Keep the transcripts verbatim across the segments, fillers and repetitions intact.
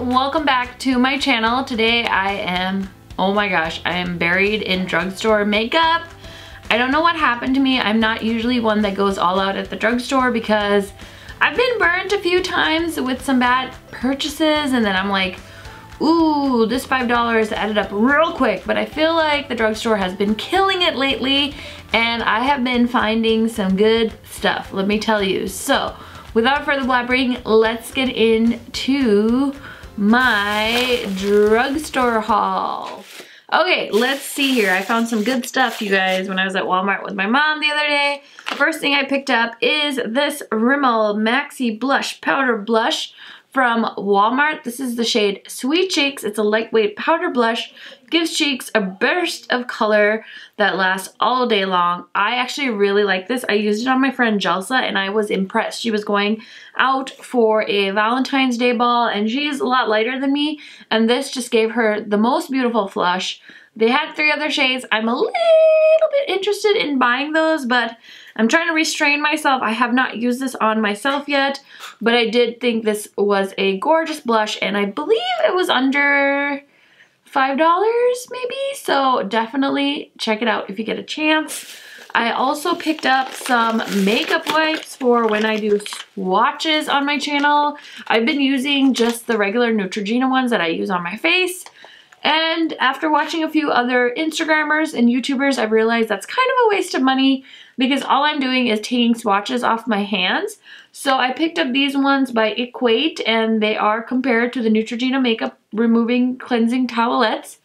welcome back to my channel. Today I am, oh my gosh, I am buried in drugstore makeup. I don't know what happened to me. I'm not usually one that goes all out at the drugstore because I've been burnt a few times with some bad purchases and then I'm like, ooh, this five dollars added up real quick. But I feel like the drugstore has been killing it lately and I have been finding some good stuff, let me tell you. So without further blabbering, let's get into my drugstore haul. Okay, let's see here. I found some good stuff, you guys, when I was at Walmart with my mom the other day. The first thing I picked up is this Rimmel Maxi Blush Powder Blush from Walmart. This is the shade Sweet Cheeks. It's a lightweight powder blush. Gives cheeks a burst of color that lasts all day long. I actually really like this. I used it on my friend Jelsa and I was impressed. She was going out for a Valentine's Day ball and she is a lot lighter than me and this just gave her the most beautiful flush. They had three other shades. I'm a little bit interested in buying those, but I'm trying to restrain myself. I have not used this on myself yet, but I did think this was a gorgeous blush and I believe it was under five dollars maybe, so definitely check it out if you get a chance. I also picked up some makeup wipes for when I do swatches on my channel. I've been using just the regular Neutrogena ones that I use on my face. And after watching a few other Instagrammers and YouTubers, I've realized that's kind of a waste of money because all I'm doing is taking swatches off my hands. So I picked up these ones by Equate and they are compared to the Neutrogena Makeup Removing Cleansing Towelettes.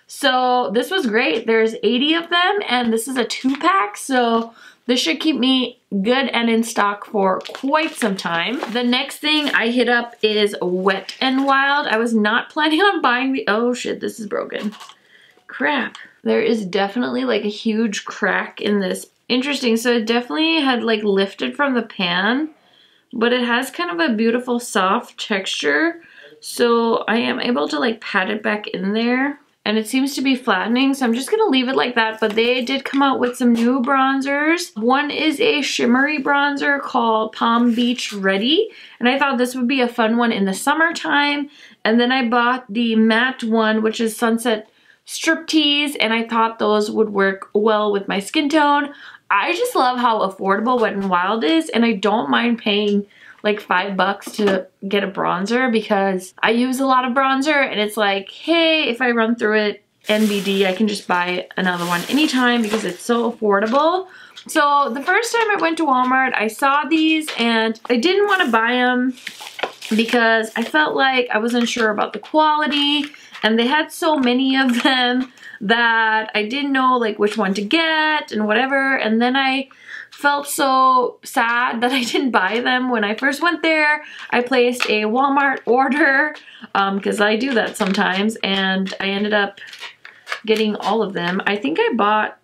So this was great. There's eighty of them and this is a two pack. So this should keep me good and in stock for quite some time. The next thing I hit up is Wet n Wild. I was not planning on buying the, oh shit, this is broken. Crap. There is definitely like a huge crack in this. Interesting, so it definitely had like lifted from the pan, but it has kind of a beautiful soft texture. So I am able to like pat it back in there. And it seems to be flattening, so I'm just gonna leave it like that. But they did come out with some new bronzers. One is a shimmery bronzer called Palm Beach Ready. And I thought this would be a fun one in the summertime. And then I bought the matte one, which is Sunset Striptease. And I thought those would work well with my skin tone. I just love how affordable Wet n Wild is. And I don't mind paying like five bucks to get a bronzer because I use a lot of bronzer and it's like, hey, if I run through it N B D, I can just buy another one anytime because it's so affordable. So the first time I went to Walmart, I saw these and I didn't want to buy them because I felt like I wasn't sure about the quality and they had so many of them that I didn't know like which one to get and whatever. And then I felt so sad that I didn't buy them when I first went there. I placed a Walmart order because um, I do that sometimes and I ended up getting all of them. I think I bought,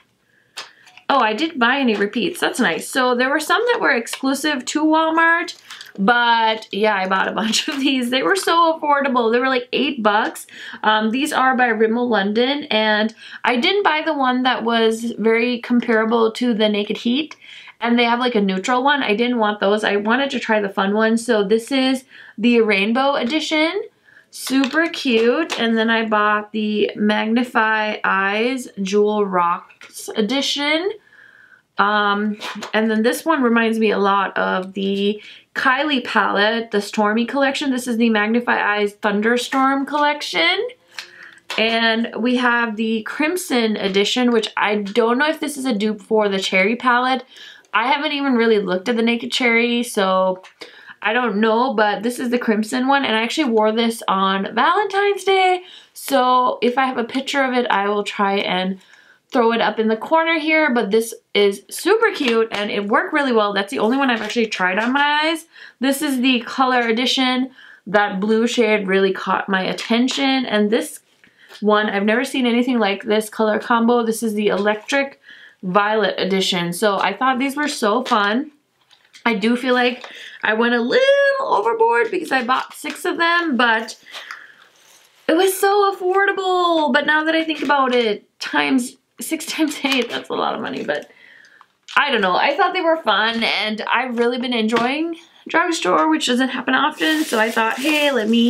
oh, I didn't buy any repeats. That's nice. So there were some that were exclusive to Walmart, but yeah, I bought a bunch of these. They were so affordable. They were like eight bucks. Um, these are by Rimmel London and I didn't buy the one that was very comparable to the Naked Heat and they have like a neutral one. I didn't want those. I wanted to try the fun one. So this is the Rainbow Edition. Super cute. And then I bought the Magnify Eyes Jewel Rocks Edition. Um, and then this one reminds me a lot of the Kylie palette, the Stormy collection. This is the Magnify Eyes Thunderstorm collection. And we have the Crimson edition, which I don't know if this is a dupe for the Cherry palette. I haven't even really looked at the Naked Cherry, so I don't know, but this is the Crimson one. And I actually wore this on Valentine's Day. So if I have a picture of it, I will try and throw it up in the corner here, but this is super cute and it worked really well. That's the only one I've actually tried on my eyes. This is the color edition. That blue shade really caught my attention, and this one, I've never seen anything like this color combo. This is the Electric Violet edition. So I thought these were so fun. I do feel like I went a little overboard because I bought six of them, but it was so affordable. But now that I think about it, times six times eight, that's a lot of money, but I don't know. I thought they were fun and I've really been enjoying drugstore, which doesn't happen often. So I thought, hey, let me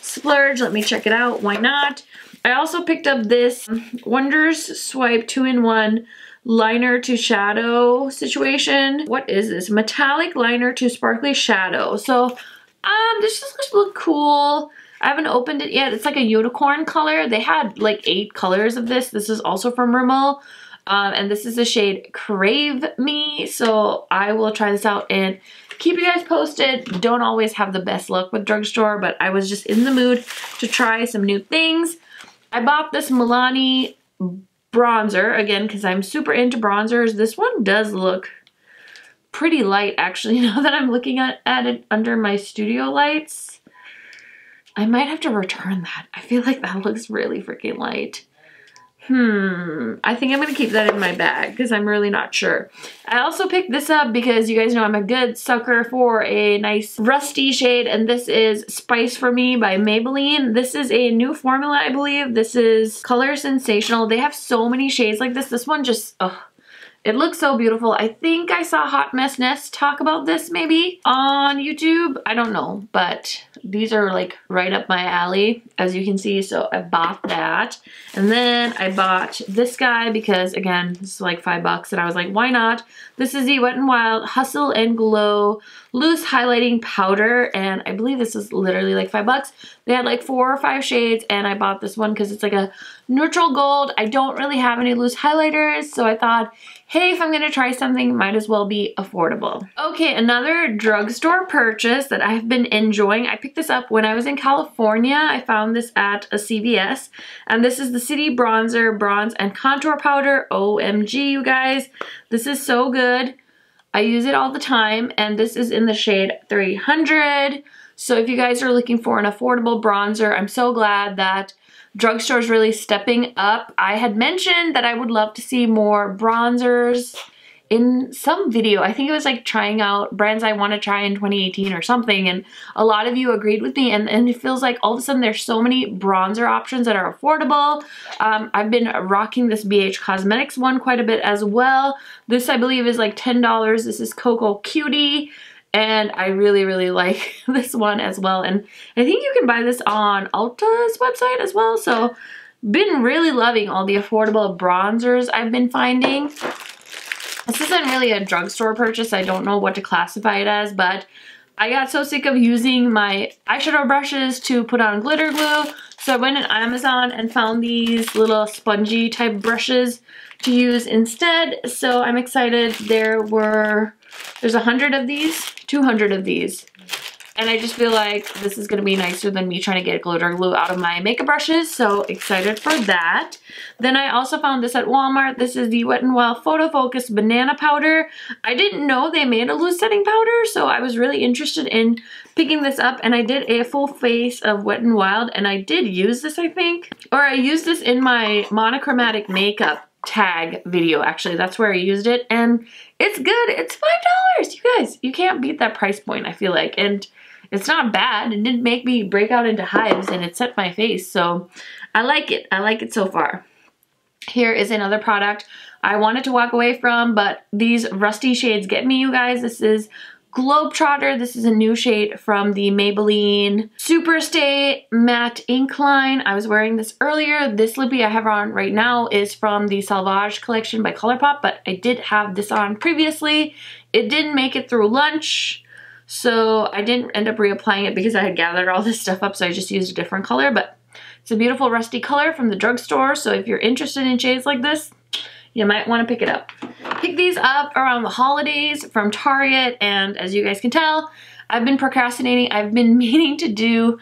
splurge. Let me check it out. Why not? I also picked up this Wonders Swipe two in one liner to shadow situation. What is this? Metallic liner to sparkly shadow. So um, this just look cool. I haven't opened it yet. It's like a unicorn color. They had like eight colors of this. This is also from Rimmel. Um, and this is the shade Crave Me. So I will try this out and keep you guys posted. Don't always have the best luck with drugstore, but I was just in the mood to try some new things. I bought this Milani bronzer, again, because I'm super into bronzers. This one does look pretty light, actually, now that I'm looking at, at it under my studio lights. I might have to return that. I feel like that looks really freaking light. Hmm, I think I'm gonna keep that in my bag because I'm really not sure. I also picked this up because you guys know I'm a good sucker for a nice rusty shade, and this is Spice For Me by Maybelline. This is a new formula, I believe. This is Color Sensational. They have so many shades like this. This one just, ugh. It looks so beautiful. I think I saw Hot Mess Nest talk about this maybe on YouTube. I don't know, but these are like right up my alley, as you can see. So I bought that. And then I bought this guy because, again, this is like five bucks. And I was like, why not? This is the Wet n Wild Hustle and Glow Loose Highlighting Powder. And I believe this is literally like five bucks. They had like four or five shades. And I bought this one because it's like a neutral gold. I don't really have any loose highlighters. So I thought, hey, if I'm gonna try something, might as well be affordable. Okay, another drugstore purchase that I've been enjoying. I picked this up when I was in California. I found this at a C V S, and this is the City Bronzer Bronze and Contour Powder. O M G, you guys, this is so good. I use it all the time, and this is in the shade three hundred. So if you guys are looking for an affordable bronzer, I'm so glad that drugstore is really stepping up. I had mentioned that I would love to see more bronzers in some video. I think it was like trying out brands I want to try in twenty eighteen or something, and a lot of you agreed with me, and, and it feels like all of a sudden there's so many bronzer options that are affordable. Um, I've been rocking this B H Cosmetics one quite a bit as well. This I believe is like ten dollars. This is Cocoa Cutie. And I really, really like this one as well. And I think you can buy this on Ulta's website as well. So, been really loving all the affordable bronzers I've been finding. This isn't really a drugstore purchase. I don't know what to classify it as, but I got so sick of using my eyeshadow brushes to put on glitter glue. So I went on Amazon and found these little spongy type brushes to use instead. So I'm excited. There were, there's a hundred of these, two hundred of these. And I just feel like this is gonna be nicer than me trying to get glitter glue out of my makeup brushes. So excited for that. Then I also found this at Walmart. This is the Wet n Wild Photo Focus Banana Powder. I didn't know they made a loose setting powder, so I was really interested in picking this up, and I did a full face of Wet n Wild, and I did use this, I think. Or I used this in my monochromatic makeup tag video, actually. That's where I used it, and it's good. It's five dollars, you guys. You can't beat that price point, I feel like, and it's not bad. It didn't make me break out into hives, and it set my face, so I like it. I like it so far. Here is another product I wanted to walk away from, but these rusty shades get me, you guys. This is Globetrotter. This is a new shade from the Maybelline Superstay Matte Ink line. I was wearing this earlier. This lippy I have on right now is from the Salvage collection by ColourPop, but I did have this on previously. It didn't make it through lunch, so I didn't end up reapplying it because I had gathered all this stuff up, so I just used a different color, but it's a beautiful rusty color from the drugstore, so if you're interested in shades like this, you might want to pick it up. Pick these up around the holidays from Target, and as you guys can tell, I've been procrastinating. I've been meaning to do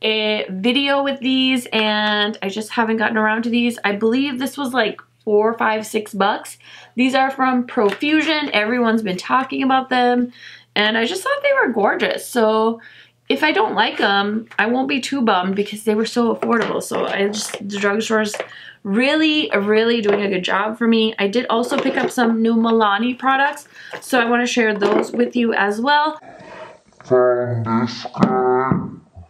a video with these, and I just haven't gotten around to these. I believe this was like four, five, six bucks. These are from Profusion. Everyone's been talking about them, and I just thought they were gorgeous. So if I don't like them, I won't be too bummed because they were so affordable. So I just, the drugstore's really, really doing a good job for me. I did also pick up some new Milani products, so I want to share those with you as well. Found this guy.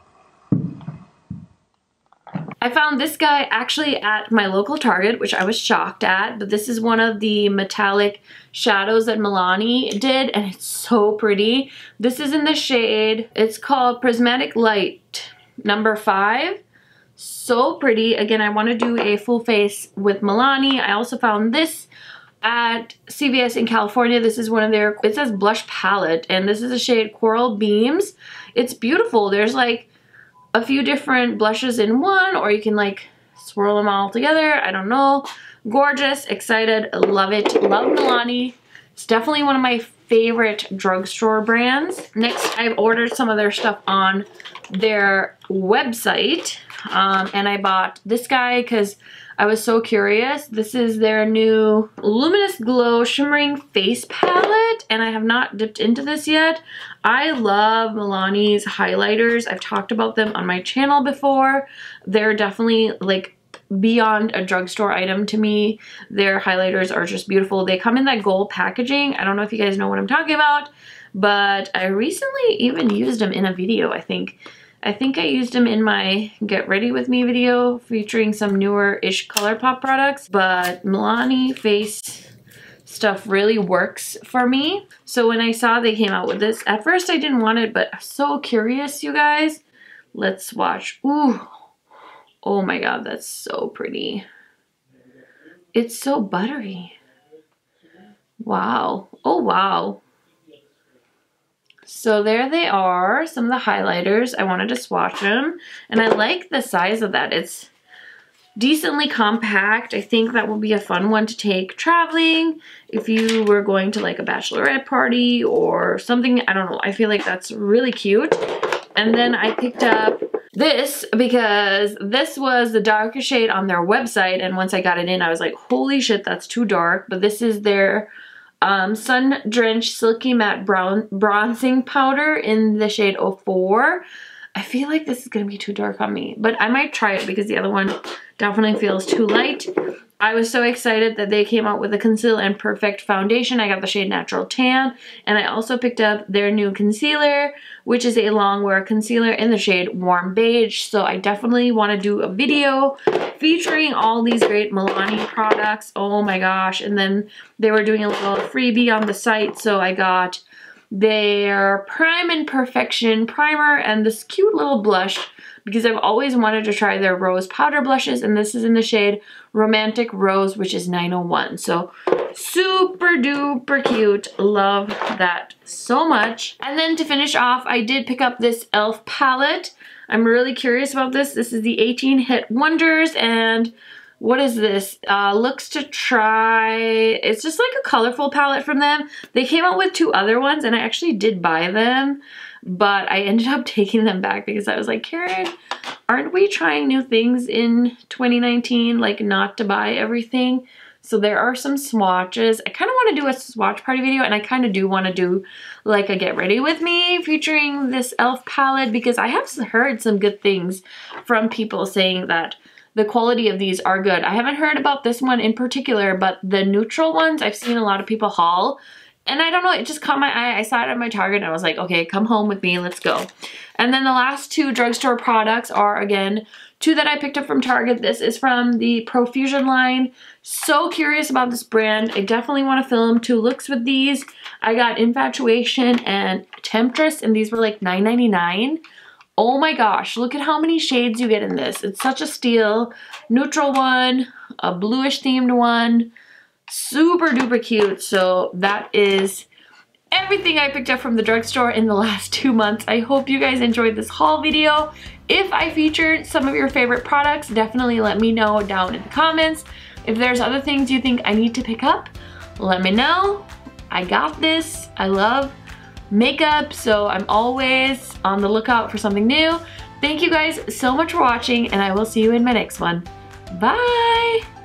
I found this guy actually at my local Target, which I was shocked at, but this is one of the metallic shadows that Milani did, and it's so pretty. This is in the shade, it's called Prismatic Light. number five. So pretty. Again, I want to do a full face with Milani. I also found this at C V S in California. This is one of their, it says blush palette, and this is a shade Coral Beams. It's beautiful. There's like a few different blushes in one, or you can like swirl them all together. I don't know. Gorgeous, excited, love it. Love Milani. It's definitely one of my favorite drugstore brands. Next, I've ordered some of their stuff on their website, um, and I bought this guy because I was so curious. This is their new Luminous Glow Shimmering Face Palette, and I have not dipped into this yet. I love Milani's highlighters. I've talked about them on my channel before. They're definitely like beyond a drugstore item to me. Their highlighters are just beautiful. They come in that gold packaging. I don't know if you guys know what I'm talking about, but I recently even used them in a video, I think. I think I used them in my Get Ready With Me video featuring some newer-ish ColourPop products, but Milani face stuff really works for me. So when I saw they came out with this, at first I didn't want it, but I'm so curious, you guys. Let's swatch. Ooh. Oh my god, that's so pretty. It's so buttery. Wow. Oh wow. So there they are, some of the highlighters. I wanted to swatch them, and I like the size of that. It's decently compact. I think that will be a fun one to take traveling if you were going to like a bachelorette party or something. I don't know. I feel like that's really cute. And then I picked up this because this was the darkest shade on their website, and once I got it in, I was like, holy shit, that's too dark. But this is their um, Sun Drenched Silky Matte Brown Bronzing Powder in the shade oh four. I feel like this is going to be too dark on me, but I might try it because the other one definitely feels too light. I was so excited that they came out with a Conceal and Perfect foundation. I got the shade Natural Tan, and I also picked up their new concealer, which is a long wear concealer in the shade Warm Beige. So I definitely want to do a video featuring all these great Milani products. Oh my gosh. And then they were doing a little freebie on the site, so I got their Prime and Perfection primer and this cute little blush because I've always wanted to try their rose powder blushes, and this is in the shade Romantic Rose, which is nine oh one. So super duper cute. Love that so much. And then to finish off, I did pick up this e l f palette. I'm really curious about this. This is the eighteen Hit Wonders, and what is this? Uh, looks to try, it's just like a colorful palette from them. They came out with two other ones, and I actually did buy them, but I ended up taking them back because I was like, Karen, aren't we trying new things in twenty nineteen? Like, not to buy everything. So there are some swatches. I kind of want to do a swatch party video, and I kind of do want to do like a Get Ready With Me featuring this e l f palette because I have heard some good things from people saying that the quality of these are good. I haven't heard about this one in particular, but the neutral ones I've seen a lot of people haul. And I don't know, it just caught my eye. I saw it at my Target and I was like, okay, come home with me, let's go. And then the last two drugstore products are, again, two that I picked up from Target. This is from the Profusion line. So curious about this brand. I definitely want to film two looks with these. I got Infatuation and Temptress, and these were like nine ninety-nine. Oh my gosh, look at how many shades you get in this. It's such a steal. Neutral one, a bluish themed one. Super duper cute. So that is everything I picked up from the drugstore in the last two months. I hope you guys enjoyed this haul video. If I featured some of your favorite products, definitely let me know down in the comments. If there's other things you think I need to pick up, let me know. I got this. I love makeup, so I'm always on the lookout for something new. Thank you guys so much for watching, and I will see you in my next one. Bye!